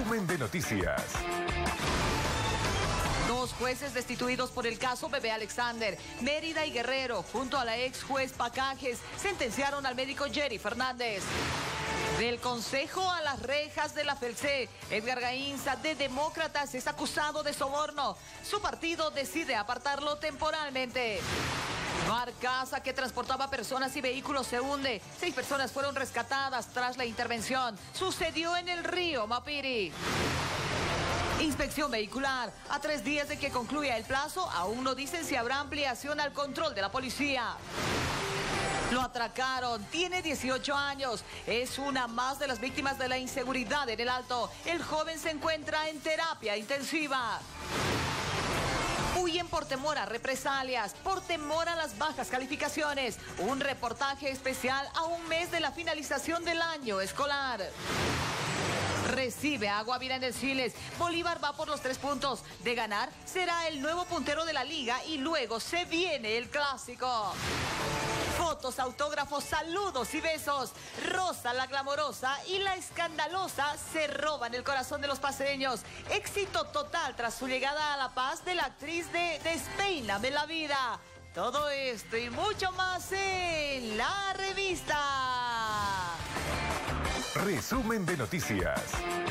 Resumen de noticias. Dos jueces destituidos por el caso Bebé Alexander, Mérida y Guerrero, junto a la ex juez Pacajes, sentenciaron al médico Jerry Fernández. Del Consejo a las rejas de la FELCE, Edgar Gainza, de Demócratas, es acusado de soborno. Su partido decide apartarlo temporalmente. Barcaza que transportaba personas y vehículos se hunde. 6 personas fueron rescatadas tras la intervención. Sucedió en el río Mapiri. Inspección vehicular. A 3 días de que concluya el plazo, aún no dicen si habrá ampliación al control de la policía. Lo atracaron, tiene 18 años, es una más de las víctimas de la inseguridad en el Alto. El joven se encuentra en terapia intensiva. Huyen por temor a represalias, por temor a las bajas calificaciones. Un reportaje especial a un mes de la finalización del año escolar. Recibe a Guavirá en el Siles. Bolívar va por los 3 puntos. De ganar, será el nuevo puntero de la liga y luego se viene el clásico. Fotos, autógrafos, saludos y besos. Rosa la glamorosa y la escandalosa se roban el corazón de los paseños. Éxito total tras su llegada a La Paz de la actriz de Despeíname la vida. Todo esto y mucho más en la revista. Resumen de noticias.